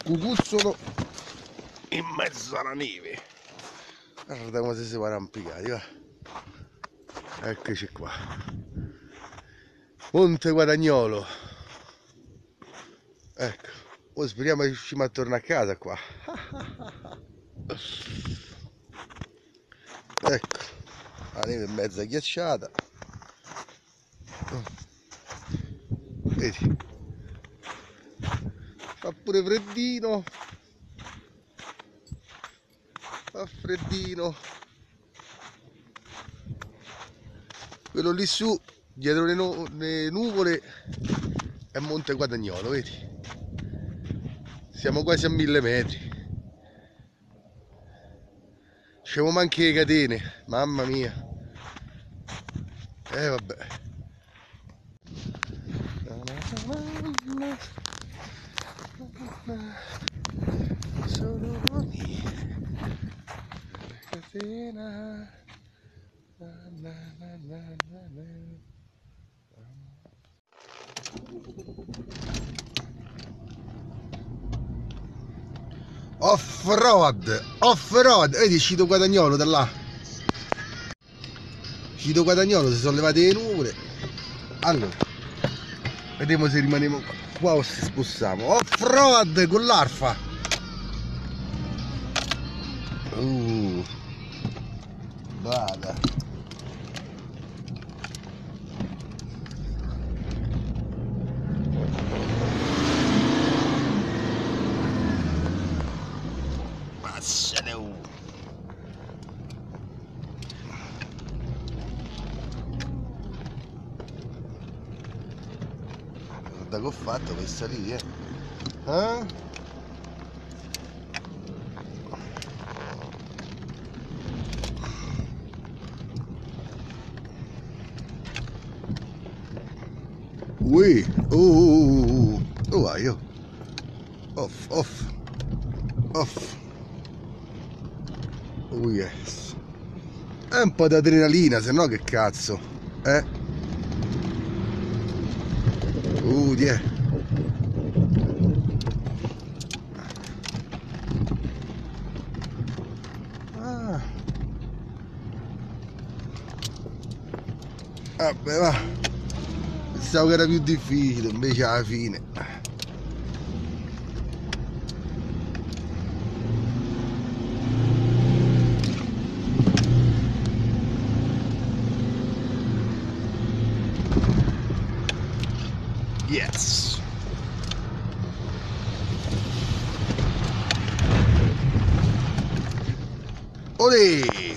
cucuzzolo in mezzo alla neve. Guarda come si siamo arrampicati, va. Eccoci qua. Monte Guadagnolo. Ecco, ora speriamo che riusciamo a tornare a casa qua. Ecco, la neve è mezza ghiacciata. Vedi, fa pure freddino. Fa freddino. Quello lì su, dietro le nuvole, è Monte Guadagnolo, vedi? Siamo quasi a 1000 metri. C'avevo anche le catene, mamma mia. Vabbè. Sono lì. Catena. Off-road, vedi Cito Guadagnolo da là. Cito Guadagnolo, si sono levate le nuvole. Allora, vediamo se rimaniamo qua o se spostiamo. Off-road con l'arfa. Vada. Guarda che ho fatto per salire, eh? Ui, vai io. Off. Oh yes. È un po' di adrenalina, se no che cazzo, die. Vabbè, va. Pensavo che era più difficile, invece alla fine. Yes. Olè!